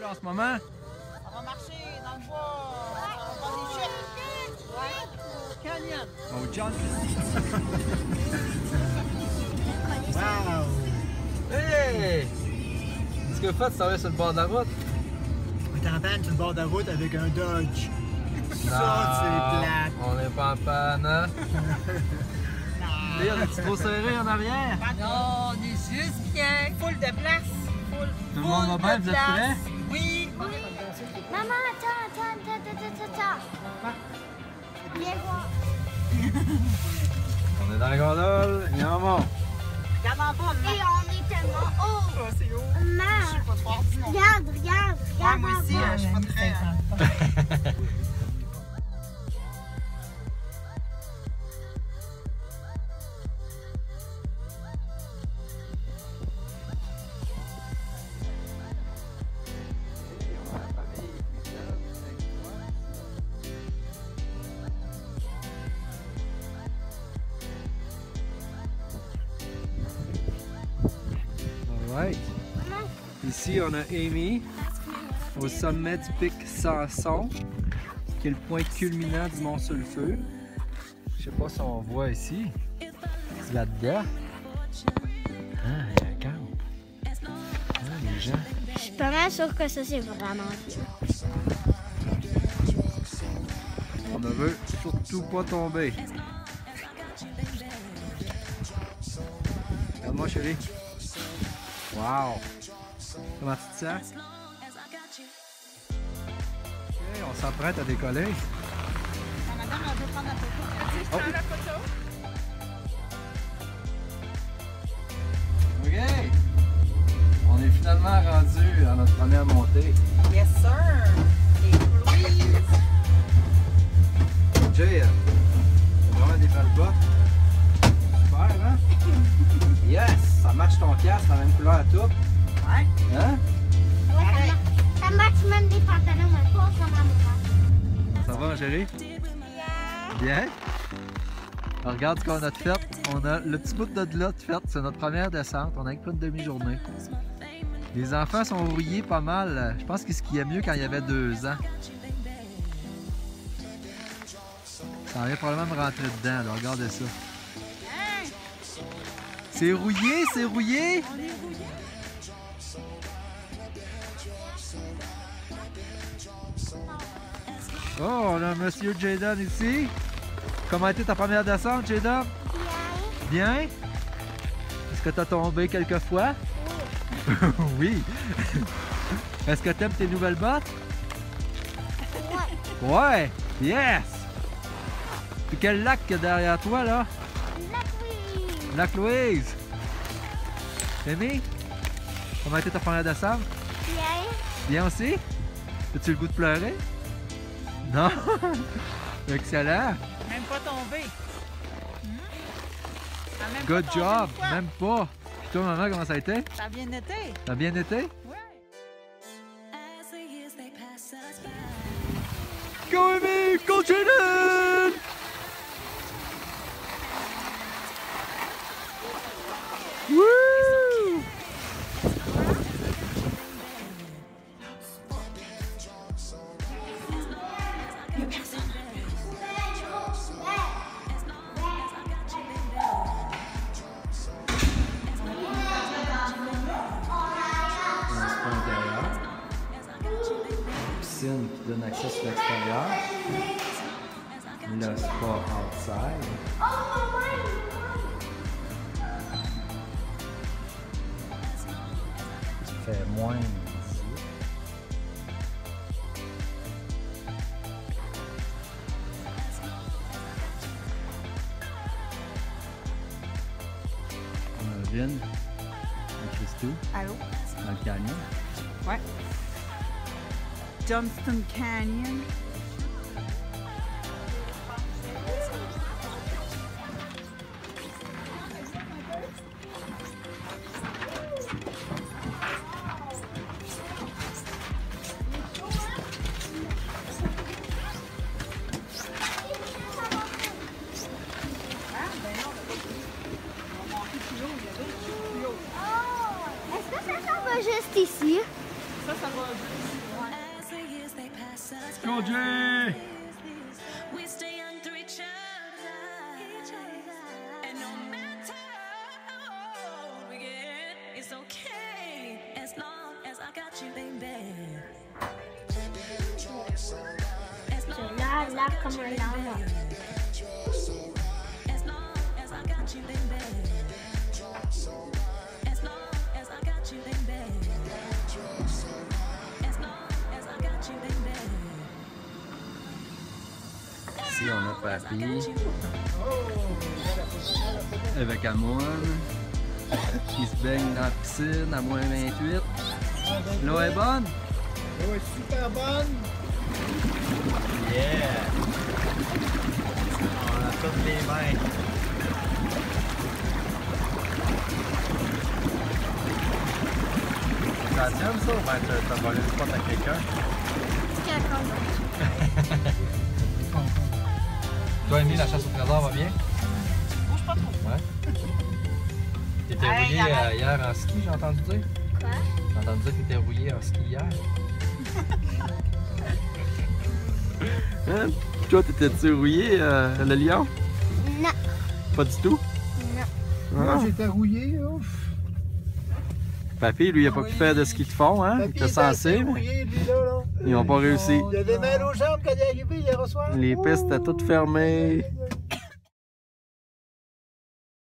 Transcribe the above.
là, en ce moment? On va marcher dans le bois. On va voir des chutes. Ouais. Canyon. Au John. Wow! Hey! Ce que vous faites, ça va sur le bord de la route? On est en panne sur le bord de la route avec un Dodge. Non, Ça, c'est plate. on n'est pas en panne, hein? Léa, es-tu trop serré en arrière? Non, on est juste bien. Full de place. Tout le monde va bien, vous êtes prêts? Oui. Maman, attends. Viens voir. On est dans la gondole, il en monte. Regarde en bas, Et on est tellement haut. Oh, c'est haut. Maman, Je suis pas trop ordinaire. regarde Ouais, moi en aussi, bas. je suis pas très... Alright. Ici, on a Amy au sommet du pic Sanson, qui est le point culminant du Mont Sulfur. Je sais pas si on voit ici. C'est là-dedans. Ah, il y a un camp. Ah, les gens. Je suis pas mal sûre que ça, c'est vraiment bien. On ne veut surtout pas tomber. Regarde-moi, chérie. Wow! Comment tu te sens? Ok, on s'apprête à décoller. Madame, on veut prendre la photo. Oh. La photo? Ok! On est finalement rendu à notre première montée. Yes, sir. Et Louise. Jay, c'est vraiment des belles bottes. Super, hein? Yes! Ça match ton casque, la même couleur à tout. Ouais. Hein? Ouais, ça match même des pantalons, mais pas comme à moi. Ça va, chérie? Bien? Alors, regarde ce qu'on a de fait. On a le petit bout de là de fait. C'est notre première descente. On a pas une demi-journée. Les enfants sont rouillés pas mal. Je pense qu'ils skiaient mieux quand il y avait 2 ans. Ça vient probablement me rentrer dedans. Là. Regardez ça. C'est rouillé, c'est rouillé! Oh, on a un monsieur Jaden ici. Comment a été ta première descente, Jaden? Bien. Est-ce que tu as tombé quelques fois? Oui. Est-ce que tu aimes tes nouvelles bottes? Ouais. Ouais. Yes! Puis quel lac qu'il y a derrière toi, là? Lac Louise. Aimé? Comment a été ta première descente? Bien. Bien aussi? As-tu le goût de pleurer? Non? Excellent! Même pas tombé. Même Good pas tombé job! une fois. Même pas! Puis toi, maman, comment ça a été? Ça a bien été. Ça a bien été? Ouais. Go Amy! Go Jaden! Woo! Piscine qui donne accès sur l'extérieur. Le spa outside. Il fait moins ici. On a Vin, un Christou, Allô? dans le canyon. Ouais. Johnston Canyon. Est-ce que ça s'en va juste ici? Ça va juste. Go, Jay! We stay young through each other. And no matter how old we get, it's okay as long as I got you, baby. Là, là, comme un lama. As long as I got you, baby. As long as I got you, baby. As long as I got you, baby. Ici, on a Papy avec Amoine qui se baigne dans la piscine à moins 28. L'eau est bonne? L'eau est super bonne. Yeah! On a toutes les mains. Ça tienne ça ou ben t'as volé le spot à quelqu'un? Toi, Amy, la chasse au trésor va bien? Bouge pas trop. Ouais. T'étais Hey, rouillé arrête. hier en ski, j'ai entendu dire? Quoi? J'ai entendu dire que t'étais rouillé en ski hier. Hein? Toi, t'étais-tu rouillé, le lion? Non. Pas du tout? Non. Moi, j'étais rouillé. Ouf. Papy, lui, il a pas pu faire de ski de fond, hein? Il était censé, mais Rouillé, lui, là. ils n'ont pas réussi. Il avait mal aux jambes quand il est arrivé hier au soir. Les pistes étaient toutes fermées.